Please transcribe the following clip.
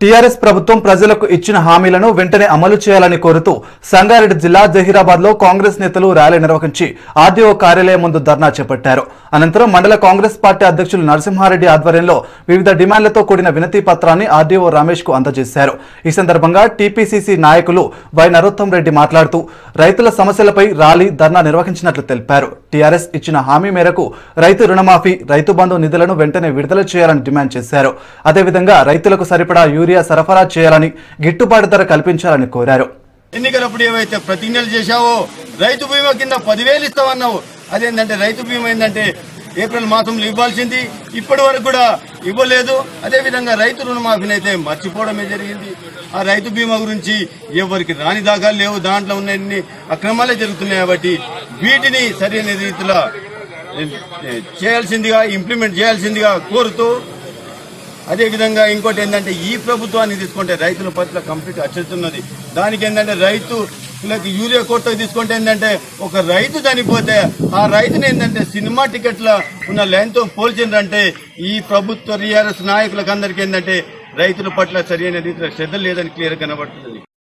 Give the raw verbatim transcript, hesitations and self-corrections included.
TRS ప్రభుత్వం ప్రజలకు ఇచ్చిన హామీలను వెంటనే అమలు చేయాలని కోరుతూ సంగారెడ్డి జిల్లా జహీరాబాద్ లో కాంగ్రెస్ నేతలు ర్యాలీ నిర్వహించి ఆర్డీఓ కార్యాలయం ముందు ధర్నా చేపట్టారు. అనంతరం మండల కాంగ్రెస్ పార్టీ అధ్యక్షులు నరసింహారెడ్డి ఆధ్వర్యంలో వివిధ డిమాండ్లతో కూడిన వినతి పత్రాన్ని ఆర్డీఓ రమేష్ కు అందజేశారు. ఈ సందర్భంగా టీపీసీసీ నాయకులు వై నరోత్తం రెడ్డి మాట్లాడుతూ రైతుల సమస్యలపై ర్యాలీ ధర్నా నిర్వహించినట్లు తెలిపారు. టీఆర్ఎస్ ఇచ్చిన హామీ మేరకు రైతు రుణమాఫీ, రైతు బంధు నిధులను వెంటనే విడుదల చేయాలని డిమాండ్ చేశారు. అదేవిధంగా రైతులకు సరిపడా యూరియా సరఫరా చేయాలని, గిట్టుబాటు ధర కల్పించాలని కోరారు. ఎన్నికలప్పుడు ఏవైతే ప్రతిజ్ఞలు చేశావో రైతు బీమా కింద పదివేలు ఇస్తామన్నావు. అదేంటంటే రైతు బీమా ఏంటంటే ఏప్రిల్ మాసంలో ఇవ్వాల్సింది ఇప్పటి వరకు కూడా ఇవ్వలేదు. అదేవిధంగా రైతు రుణమాఫీని అయితే మర్చిపోవడమే జరిగింది. ఆ రైతు బీమా గురించి ఎవరికి రాని దాఖలు లేవు. దాంట్లో ఉన్న అక్రమాలే జరుగుతున్నాయి. కాబట్టి వీటిని సరైన రీతిలో చేయాల్సిందిగా, ఇంప్లిమెంట్ చేయాల్సిందిగా కోరుతూ, అదేవిధంగా ఇంకోటి ఏంటంటే ఈ ప్రభుత్వాన్ని తీసుకుంటే రైతుల పట్ల కంప్లీట్ అచ్చుతున్నది. దానికి ఏంటంటే రైతులకు యూరియా కోట తీసుకుంటే ఏంటంటే ఒక రైతు చనిపోతే ఆ రైతుని ఏంటంటే సినిమా టికెట్ల ఉన్న లైన్తో పోల్చిందంటే ఈ ప్రభుత్వ టీఆర్ఎస్ నాయకులకు అందరికీ ఏంటంటే రైతుల పట్ల సరైన రీతిలో శ్రద్ధ లేదని క్లియర్ కనబడుతుంది.